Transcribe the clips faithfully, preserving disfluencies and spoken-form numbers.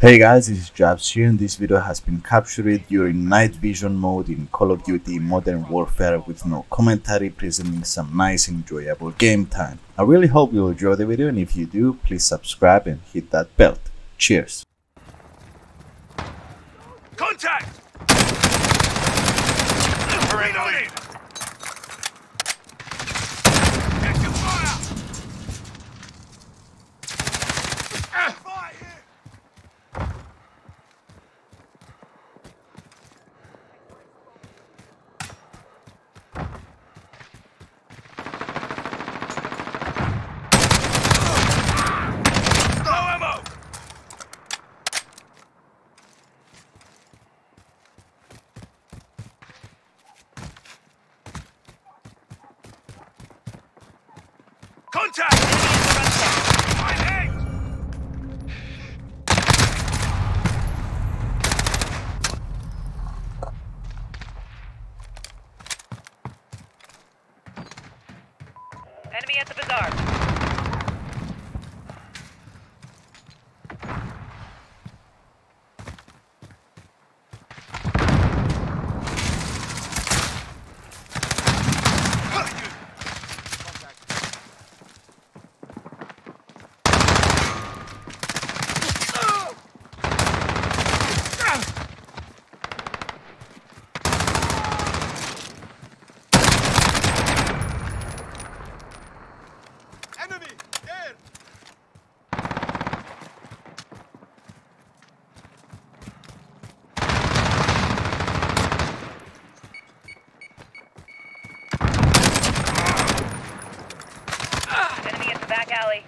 Hey guys, this is Jabs here, and this video has been captured during night vision mode in Call of Duty Modern Warfare with no commentary, presenting some nice enjoyable game time. I really hope you'll enjoy the video, and if you do, please subscribe and hit that bell. Cheers! Contact! Reloading! Active fire! Ah, fire here! No ammo! Contact! My leg! Enemy at the bazaar. Enemy! There! Enemy at the back alley.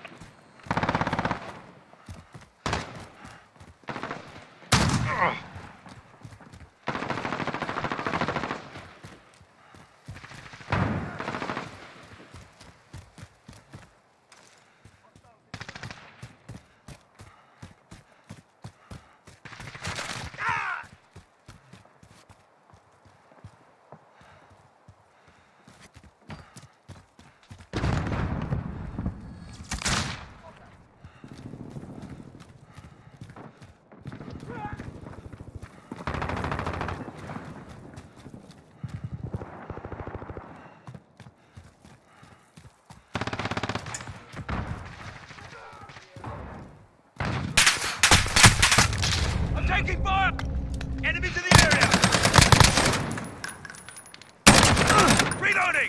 I'm taking fire! Enemies in the area! Reloading!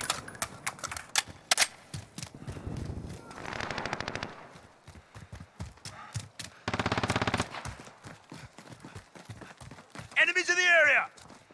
Enemies in the area!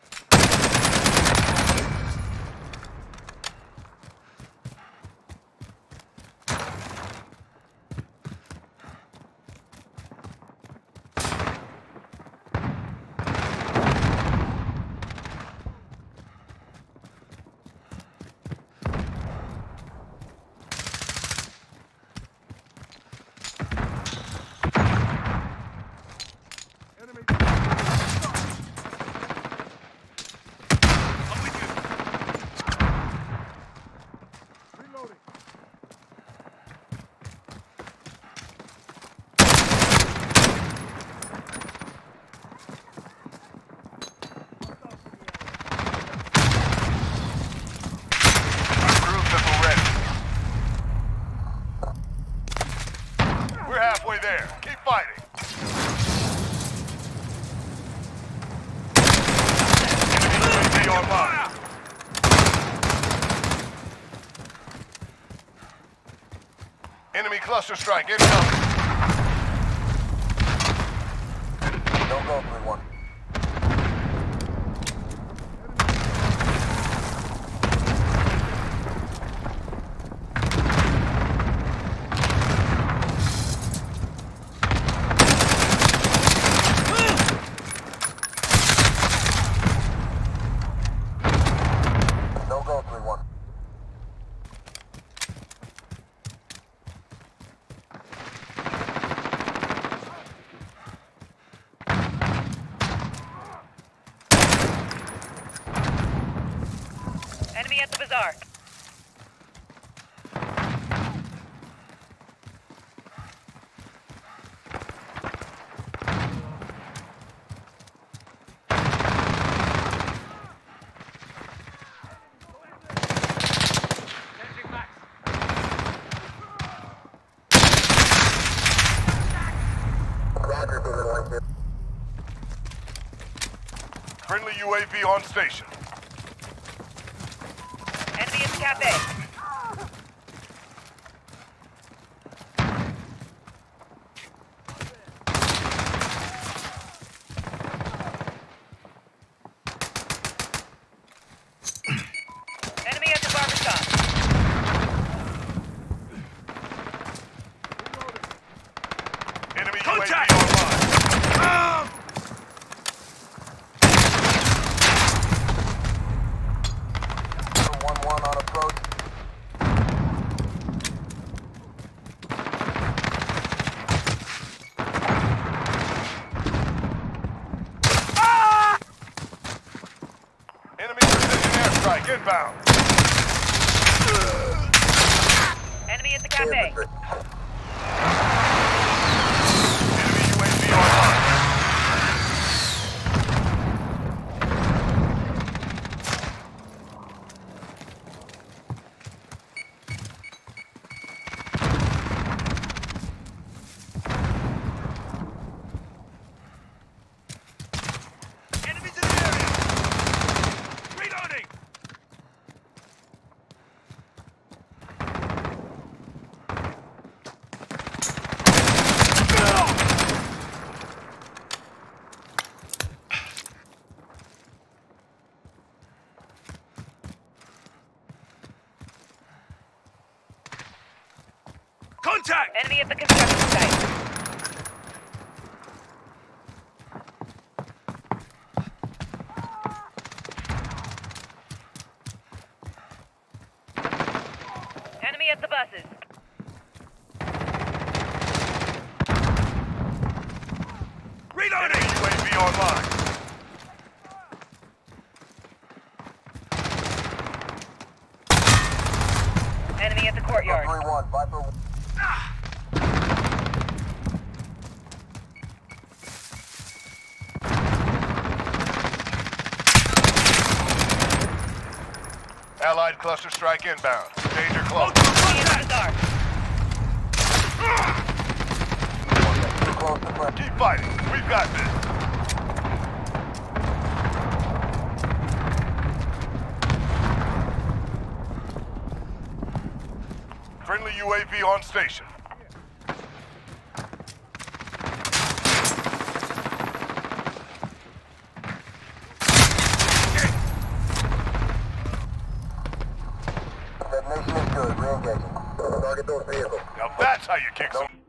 I'm with you. Reloading. Our crew ready. We're halfway there. Keep fighting. Enemy online. Enemy cluster strike incoming. Don't go, everyone. Don't go, everyone. Friendly U A V on station. Enemy in the cafe. Enemy at the barbershop. Enemy Contact! U A V online. Ah! one one on approach. Enemy precision airstrike inbound. Enemy at the cafe. Enemy U A V online. Enemies in the area! Reloading! Contact! Enemy at the construction site. Enemy at the buses. Reloading! Enemy U A V online. Enemy at the courtyard. three one, Viper. Allied cluster strike inbound. Danger close. Enemy at the bazaar. Too close to press. Keep fighting. We've got this. Friendly U A V on station. Detonation is good. Re-engaging. Target those vehicles. Now that's how you kick some.